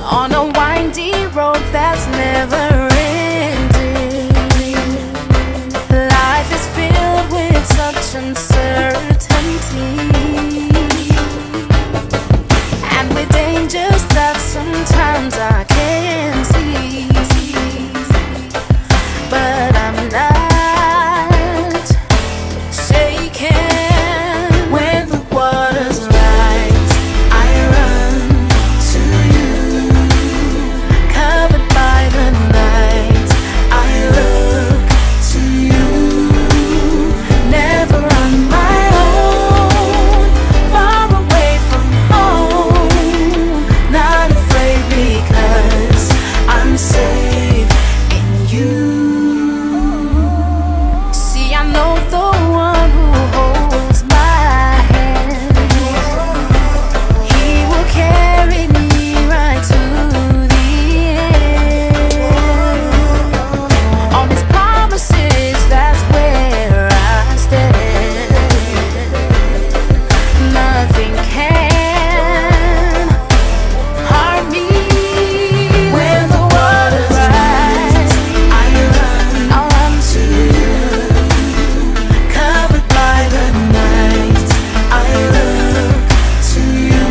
on a windy road that's never ending. Life is filled with such uncertainty, and with dangers that sometimes I can't see. But I'm not shaken when the waters rise. I run to you, covered by the night. I look to you, never on my own, far away from home, not afraid because I'm safe in you. See, I know the one who holds my hand. He will carry me right to the end. On his promises, that's where I stand. Nothing can harm me when the waters rise. I'll run to you, covered by the night. I look to you,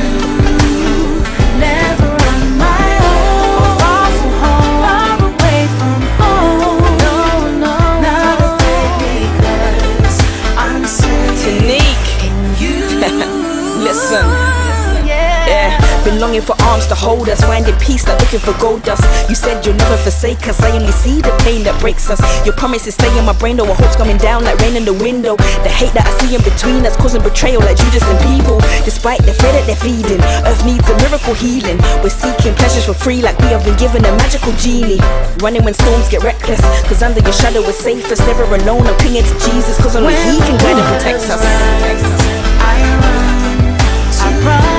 never on my own, far from home, far away from home. No, no, not afraid because I'm safe Tanique, in you. listen. Yeah. Yeah, been longing for arms to hold us, finding peace like looking for gold dust. You said you'll never forsake us, I only see the pain that breaks us. Your promises stay in my brain, though our hopes coming down like rain in the window. The hate that I see in between us causing betrayal like Judas and people. Despite the fear that they're feeding, earth needs a miracle healing. We're seeking pleasures for free like we have been given a magical genie. Running when storms get reckless, cause under your shadow we're safest. Never alone, I'm clinging to Jesus, cause only He can guide and protect us. I run